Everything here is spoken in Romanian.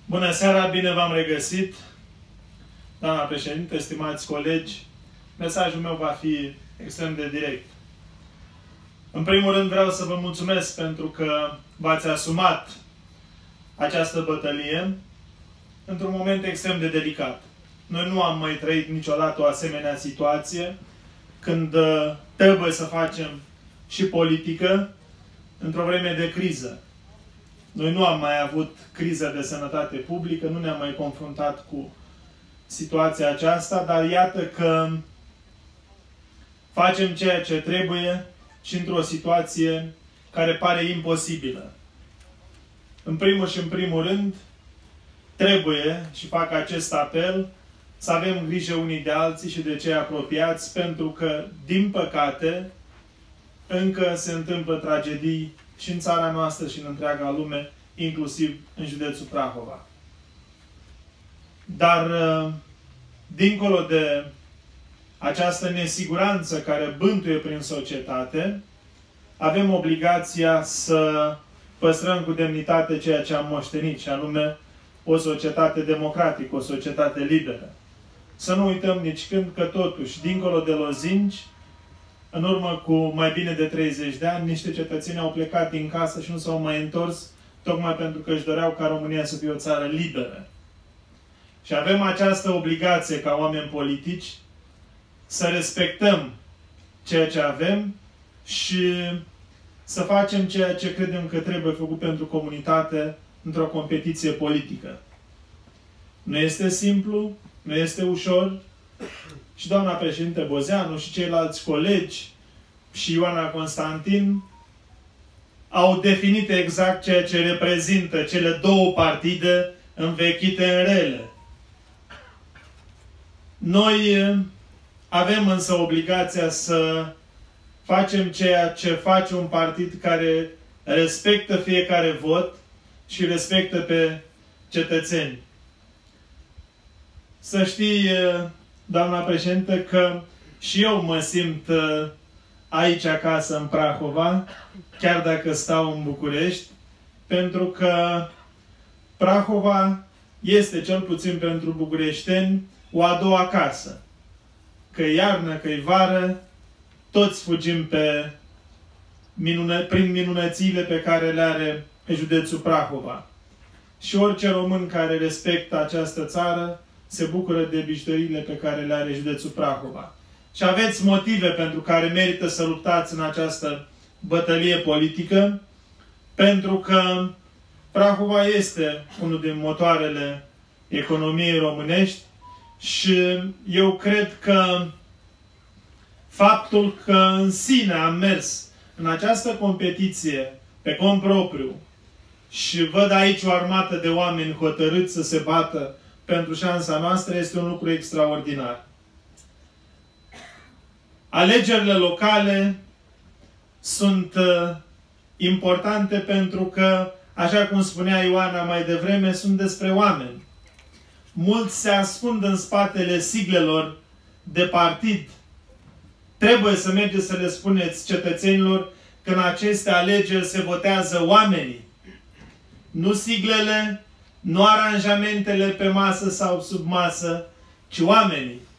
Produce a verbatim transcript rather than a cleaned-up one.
Bună seara, bine v-am regăsit. Doamna președinte, stimați colegi, mesajul meu va fi extrem de direct. În primul rând vreau să vă mulțumesc pentru că v-ați asumat această bătălie într-un moment extrem de delicat. Noi nu am mai trăit niciodată o asemenea situație când trebuie să facem și politică într-o vreme de criză. Noi nu am mai avut criză de sănătate publică, nu ne-am mai confruntat cu situația aceasta, dar iată că facem ceea ce trebuie și într-o situație care pare imposibilă. În primul și în primul rând, trebuie, și fac acest apel, să avem grijă unii de alții și de cei apropiați, pentru că, din păcate, încă se întâmplă tragedii și în țara noastră și în întreaga lume, inclusiv în județul Prahova. Dar, dincolo de această nesiguranță care bântuie prin societate, avem obligația să păstrăm cu demnitate ceea ce am moștenit, și anume o societate democratică, o societate liberă. Să nu uităm nici când că totuși, dincolo de lozinci, în urmă cu mai bine de treizeci de ani, niște cetățeni au plecat din casă și nu s-au mai întors, tocmai pentru că își doreau ca România să fie o țară liberă. Și avem această obligație ca oameni politici să respectăm ceea ce avem și să facem ceea ce credem că trebuie făcut pentru comunitate într-o competiție politică. Nu este simplu, nu este ușor. Și doamna președinte Bozeanu și ceilalți colegi și Ioana Constantin au definit exact ceea ce reprezintă cele două partide învechite în rele. Noi avem însă obligația să facem ceea ce face un partid care respectă fiecare vot și respectă pe cetățeni. Să știi, doamna președintă, că și eu mă simt aici acasă în Prahova, chiar dacă stau în București, pentru că Prahova este, cel puțin pentru bucureșteni, o a doua casă. Că iarnă, că-i vară, toți fugim pe minune, prin minunățile pe care le are județul Prahova. Și orice român care respectă această țară se bucură de bijuteriile pe care le are județul Prahova. Și aveți motive pentru care merită să luptați în această bătălie politică, pentru că Prahova este unul din motoarele economiei românești și eu cred că faptul că în sine am mers în această competiție pe cont propriu și văd aici o armată de oameni hotărâți să se bată pentru șansa noastră este un lucru extraordinar. Alegerile locale sunt uh, importante pentru că, așa cum spunea Ioana mai devreme, sunt despre oameni. Mulți se ascund în spatele siglelor de partid. Trebuie să mergeți să le spuneți cetățenilor că în aceste alegeri se votează oamenii. Nu siglele, nu aranjamentele pe masă sau sub masă, ci oamenii.